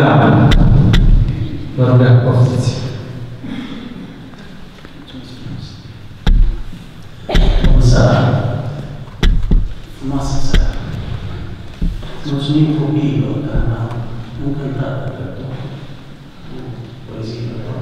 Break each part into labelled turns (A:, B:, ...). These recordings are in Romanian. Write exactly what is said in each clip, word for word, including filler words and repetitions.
A: Neam. Vă rugăm, poftiți.
B: Bună seara! Frumoasă seara! Mulțumim copiilor care m-au încântat de tot cu poeziile lor.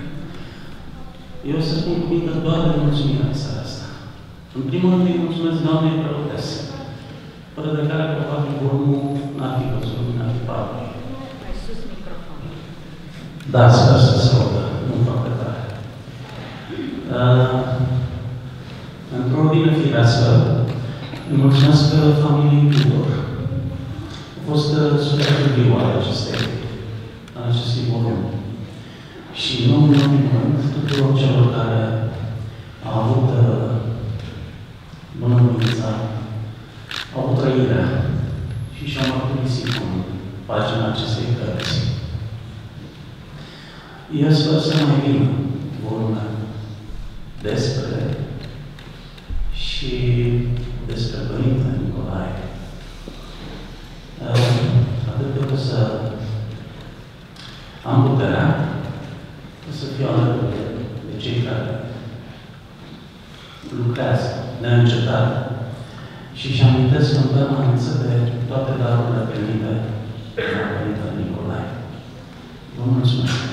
B: Eu să spun cuvinte doar de mulțumire în seara asta. În primul rând îi mulțumesc doamnei preotese, fără de care probabil volumul n-ar fi văzut, n-ar fi parului.
C: Mai sus microfonul.
B: Da, sper să se audă, nu foarte tare. Uh, Într-o ordine firească, îi mulțumesc familiei Tudor. A fost subiectul viu al acestei, al acestui volum. Și nu în ultimul rând, tuturor celor care au avut uh, bunăvoința, au avut trăirea și și-au mărturisit cu pagina acestei cărți. Eu sper să mai vină volume despre și despre Părintele Nicolae. Atât de să am puterea să fiu alături de cei care lucrează neîncetat și își amintesc în permanență de toate darurile primite de la Părintele Nicolae. Vă mulțumesc!